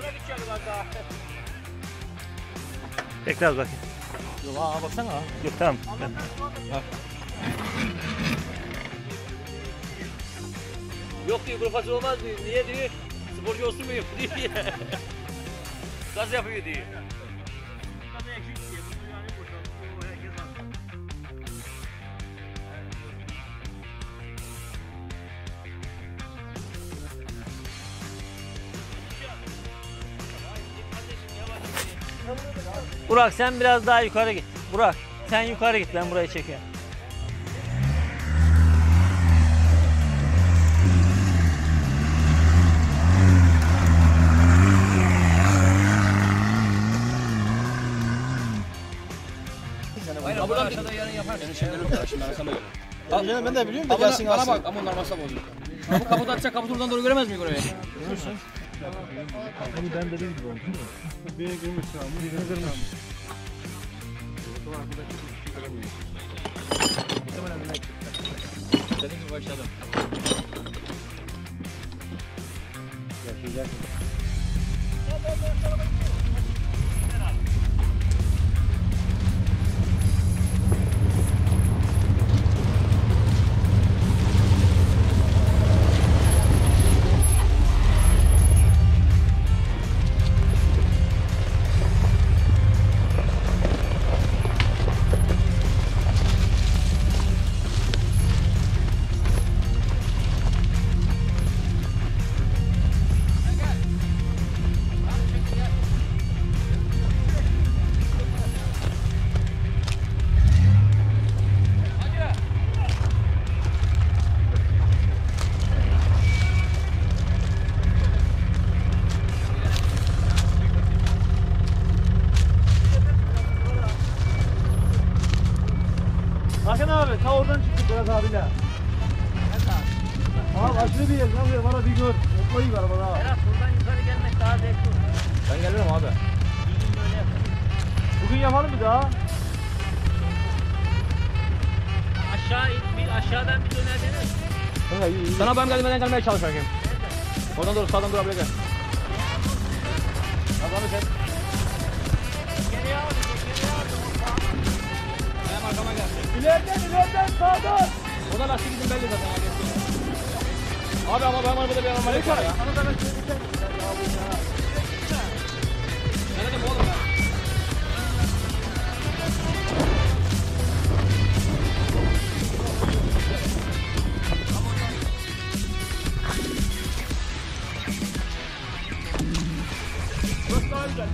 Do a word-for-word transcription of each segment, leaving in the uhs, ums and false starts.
Tekrar bakayım. Yok ha baksana. Yok tamam. Yok diyor profesör olmaz diyor. Niye diyor? Sporcu olsun mu yok diyor. Gaz yapıyor diyor. Burak sen biraz daha yukarı git. Burak sen yukarı git, ben burayı çekiyorum. Aynen buradan aşağıda yarın yaparsın. Şeyler yok ya şimdi arasana göre. Ben, ben de biliyorum da gelsin bana alsın. bak ama onlar masraf oluyor. Bu kaput atacak, kaput buradan doğru göremez miyik oraya? Görürsün. Bunu ben dediğim gibi oldu değil mi? Bir gümüş almış, birini kırmış. Dediğim gibi başladım. Yaşayacak mı? Hakan abi ta oradan çıktık biraz abiyle. Abi aşırı bir yer lan buraya bana bir gör. Mutlayı var bana. Berat buradan yukarı gelmek daha zevkli olur. Ben gelirim abi. Bugün böyle yapalım. Bugün yapalım bir daha. Aşağı in, bir aşağıdan bir döner dene. Sana ben gelmeden gelmeye çalış bakayım. Oradan doğru sağdan durabilir gel. Abi sen. Geriye al, geriye al. Benim arkama gel. İleriden ileriden sağdan. O da lastik izin belli zaten. Abi ama benim arabada bir araba var ya. Sana da ben söyleyeceğim. Ne dedim oğlum ya? Burası daha güzel.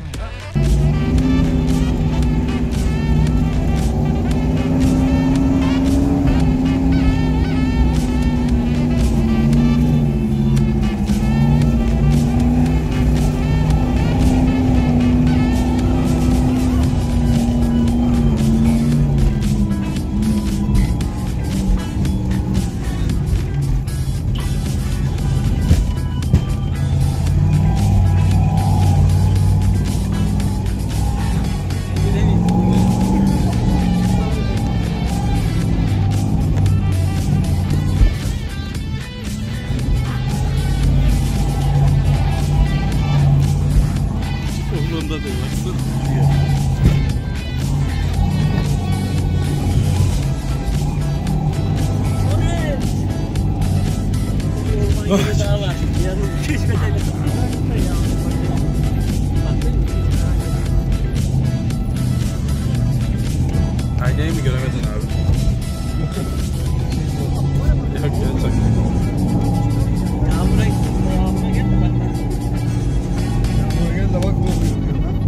Umrunda değil. Daha var. Yarın keşfedelim. Aynayı mı göremedin abi? Yok ya çok. Yağmura gittim. Yağmura gel de bak. Buraya gel de bak bu oluyor.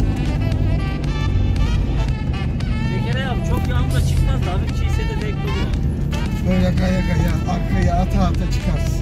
Bir kere abi çok yağmura çıkmaz da hafif çiğse de zevkli olur. Böyle yaka yaka ya arkaya ata ata çıkarsın.